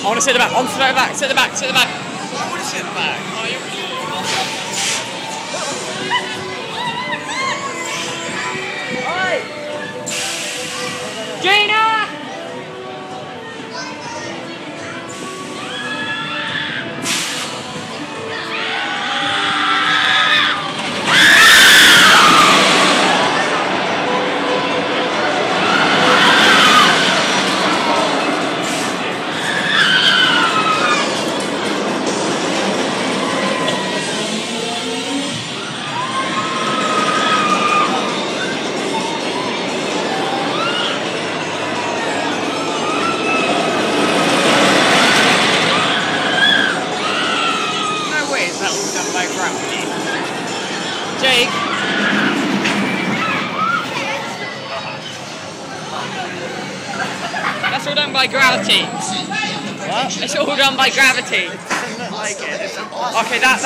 I want to sit at the back. On to the back. Sit at the back. Sit at the back. I want to sit at the back. Gina! Is that all done by gravity? Jake? That's all done by gravity. What? It's all done by gravity. It doesn't look like it. Okay, that's